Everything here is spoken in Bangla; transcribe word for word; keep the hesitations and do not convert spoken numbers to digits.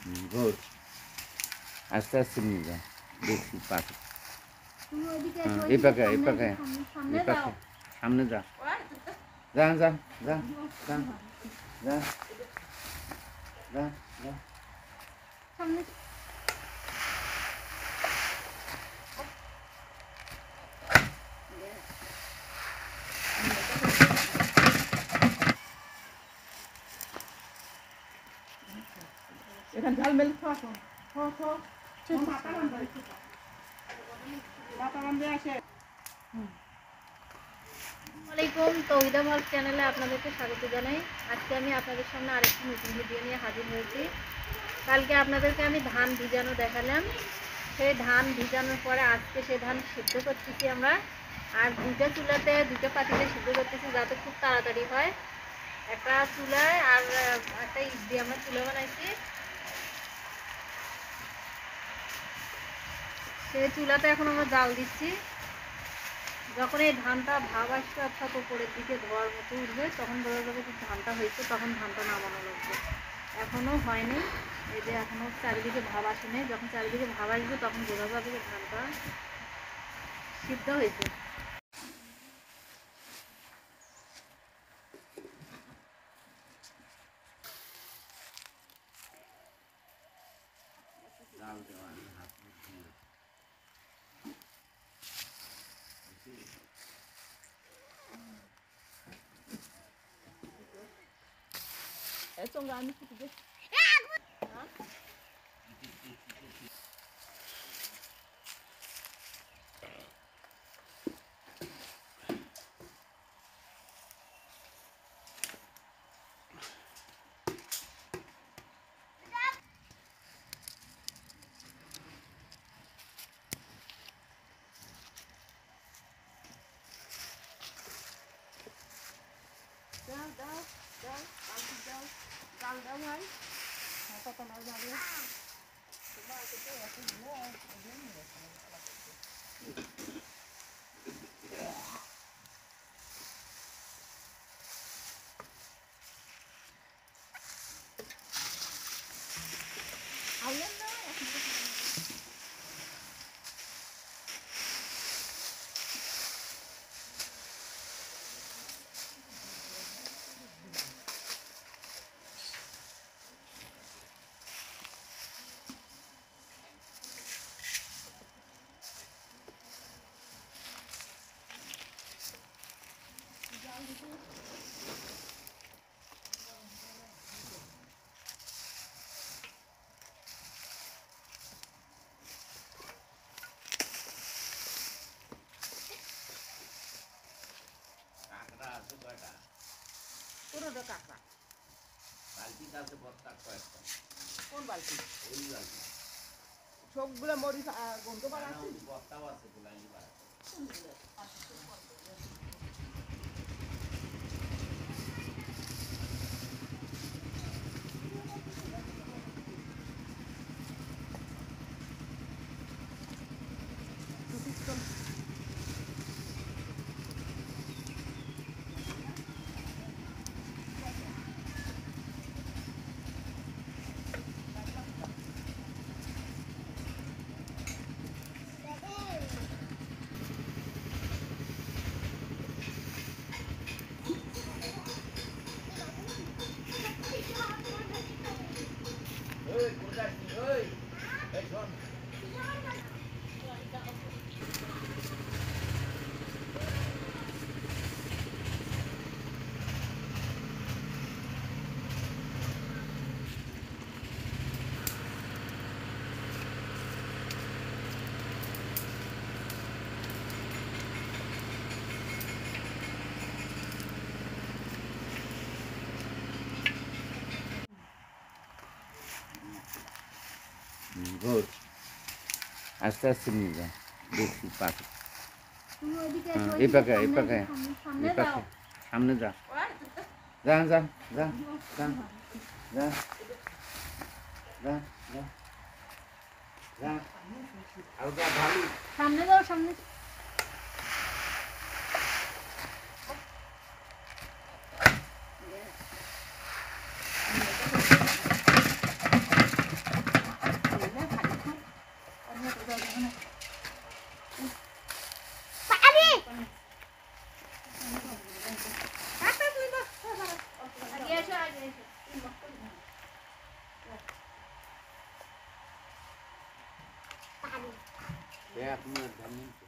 গুড। আস্তে আস্তে নিয়ে যা, দেখছি পাখি। এই পাখে এই পাখে এই পাখে সামনে যা যা যা যা যা যা যা যা সামনে। এখানে ঝাল মেলে খাওয়া খাও খাও মাথা বান্ধা মাথা বান্ধে আসে। আসসালামাইকুম, তৌহিদা ভাগ চ্যানেলে আপনাদেরকে স্বাগত জানাই। আজকে আমি আপনাদের সামনে আরেকটি নতুন ভিডিও নিয়ে হাজির হয়েছি। কালকে আপনাদেরকে আমি ধান ভিজানো দেখালাম। সেই ধান ভিজানোর পরে আজকে সেই ধান সিদ্ধ করতেছি আমরা। আর দুটো চুলাতে দুটো পাতিলে সিদ্ধ করতেছি যাতে খুব তাড়াতাড়ি হয়। একটা চুলায় আর একটা ইট দিয়ে আমরা চুলা বানাইছি। সেই চুলাতে এখন আমরা জাল দিচ্ছি। যখন এই ধানটা ভাব আসবে অর্থাৎ উপরের দিকে ধোয়ার মতো উঠবে তখন বোঝা যাবে যে ধানটা হয়েছে, তখন ধানটা নামানো লাগবে। এখনও হয়নি, এই যে এখনও চারিদিকে ভাব আসেনি। যখন চারিদিকে ভাব আসবে তখন বোঝা যাবে যে ধানটা সিদ্ধ হয়েছে। এসঙ্গে আমি কিছু দেখ দাও দাও দাও বালতি দাও জাল দাও ভাই কত মাছ যাবে আউলেন না পুরোটা কাঁকড়া বালতিটা আছে বস্তা কয়েকটা। কোন বালতি ওই বালতি সবগুলো মরিচ গন্ধ পাড়া আছে বস্তাও আছে গোলাইনি পাড়া। ওই কোথায় ওই এই শোন গুড। আস্তে আস্তে নিয়ে যা, দেখছি পাখি। এই পাখে এই পাখে এই পাখে সামনে যা যা যা যা যা যা যা যা যা আর যা ভালো সামনে যাও, সামনে। পানি আগে এসো আগে এসো এক মিনিট